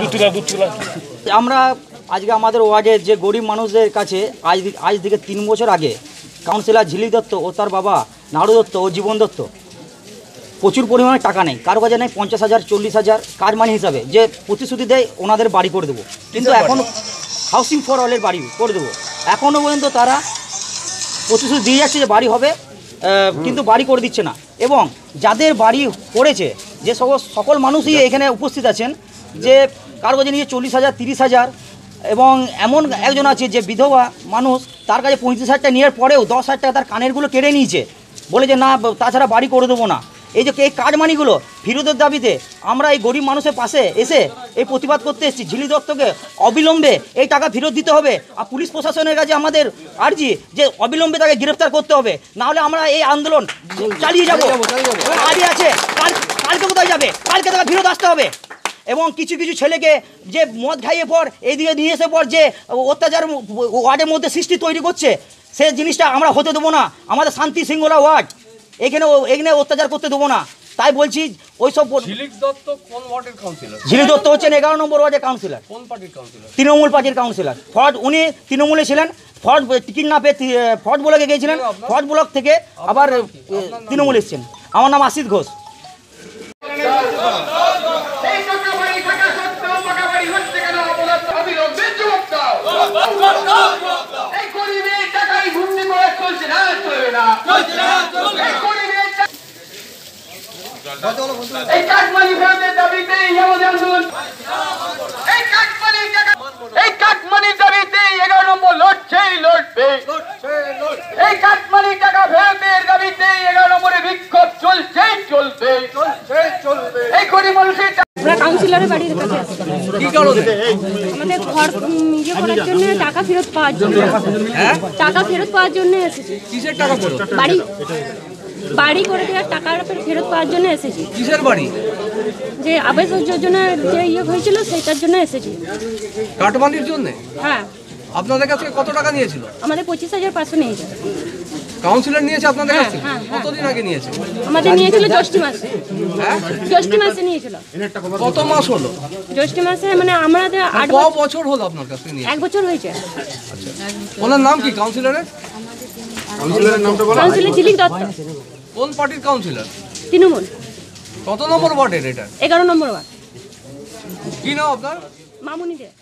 আমরা আজকে আমাদের ওয়ার্ডের যে গরিব মানুষদের কাছে আজ থেকে 3 বছর আগে কাউন্সিলর ঝিলিক দত্ত ও তার বাবা নাড়ু দত্ত ও জীবন দত্ত প্রচুর পরিমাণে টাকা নেই, কারো কাছে নেই 50,000 40,000 কাজ মানি হিসাবে, যে প্রতিশ্রুতি দেয় ওনাদের বাড়ি করে দেবো, কিন্তু এখন হাউসিং ফর অলের বাড়ি করে দেবো, এখনও পর্যন্ত তারা প্রতিশ্রুতি দিয়ে যাচ্ছে যে বাড়ি হবে, কিন্তু বাড়ি করে দিচ্ছে না। এবং যাদের বাড়ি করেছে, যে সকল মানুষই এখানে উপস্থিত আছেন, যে কারো কাছে নিয়ে 40,000 30,000, এবং এমন একজন আছে যে বিধবা মানুষ, তার কাছে 35,000 টাকা নেওয়ার পরেও 10,000 টাকা তার কানেরগুলো কেড়ে নিয়েছে, বলে যে না তাছাড়া বাড়ি করে দেবো না। এই যে এই কাজ মানিগুলো ফেরতের দাবিতে আমরা এই গরিব মানুষের পাশে এসে এই প্রতিবাদ করতে এসেছি। ঝিলিক দত্তকে অবিলম্বে এই টাকা ফেরত দিতে হবে, আর পুলিশ প্রশাসনের কাছে আমাদের আর্জি যে অবিলম্বে তাকে গ্রেফতার করতে হবে, নাহলে আমরা এই আন্দোলন চালিয়ে যাবো। আজই আছে, কালকে কোথায় যাবে? কালকে তাকে ফেরত আসতে হবে। এবং কিছু কিছু ছেলেকে যে মদ খাইয়ে পর এইদিকে নিয়ে এসে পর যে অত্যাচার ওয়ার্ডের মধ্যে সৃষ্টি তৈরি করছে, সে জিনিসটা আমরা হতে দেবো না। আমাদের শান্তি শৃঙ্খলা ওয়ার্ড, এখানে অত্যাচার করতে দেবো না। তাই বলছি ওই সব। ঝিলিক দত্ত কোন ওয়ার্ডের কাউন্সিলর? ঝিলিক দত্ত হচ্ছেন 11 নম্বর ওয়ার্ডের কাউন্সিলর। কোন পার্টির কাউন্সিলর? তৃণমূল পার্টির কাউন্সিলর। ফর্ড, উনি তৃণমূলে ছিলেন, ফর্ড টিকিট না পেয়ে ফর্ড ব্লকে গিয়েছিলেন, ফর্ড ব্লক থেকে আবার তৃণমূল এসেছেন। আমার নাম আশিত ঘোষ। এই কাটমানি ফেরতের দাবিতে আমাদের আন্দোলন, এই কাটমানির দাবিতে 11 নম্বর লড়ছেই লড়বে, এই কাটমানি টাকা ফেরতের দাবিতে 11 নম্বরে বিক্ষোভ চলছেই চলবে। এই গরিব মানুষের আমরা কাউন্সিলরের বাড়ির কাছে আসছি। কি কারণে? আমাদের ঘর ইয়ে করার জন্য, টাকা ফেরত পাওয়ার জন্য, টাকা ফেরত পাওয়ার জন্য এসেছি। কিসের টাকা ফেরত? বাড়ি করে দেওয়ার টাকা ফেরত পাওয়ার জন্য এসেছি। কিসের বাড়ি? যে আবাস যোজনার যে ইয়ে হয়েছিল সেটার জন্য এসেছি। কাটমানির জন্য? হ্যাঁ। আপনাদের কাছে কত টাকা নিয়েছিল? আমাদের 25,500 নিয়েছে। কাউন্সিলর নিয়েছে আপনাদের কাছে? হ্যাঁ। কতদিন আগে নিয়েছে? আমাদের নিয়েছিল জ্যৈষ্ঠী মাসে। হ্যাঁ, জ্যৈষ্ঠী মাসে নিয়েছিল। কত মাস হলো? জ্যৈষ্ঠী মাসে মানে আমাদের 8 বছর হলো আপনার কাছে নিয়ে? 1 বছর হয়েছে। আচ্ছা, ওনার নাম কি কাউন্সিলরের? কাউন্সিলরের নামটা বলো। কাউন্সিলর ঝিলিক দত্ত। কোন পার্টির কাউন্সিলর? তৃণমূল। কত নম্বর ওয়ার্ডের এটা? 11 নম্বর ওয়ার্ড। কি নাম আপনার? মামুনি দে।